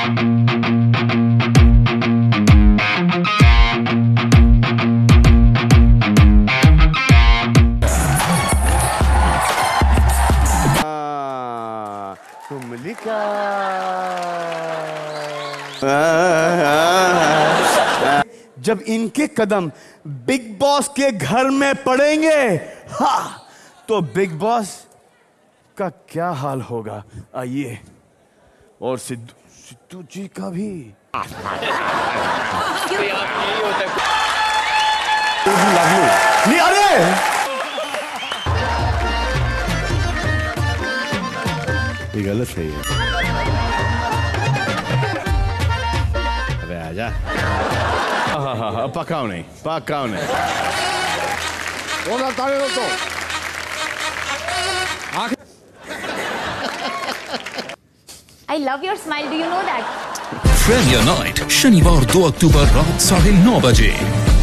तुमलिका जब इनके कदम big boss के घर में पड़ेंगे, हाँ, तो बिग बॉस का क्या हाल होगा। आइए, और सिद्धू जी का भी। नहीं, अरे ये गलत है ये। अबे आजा। हाँ, पकाओ नहीं। I love your smile. Do you know that? Premier Night शनिवार 2 अक्टूबर रात 9:30 बजे।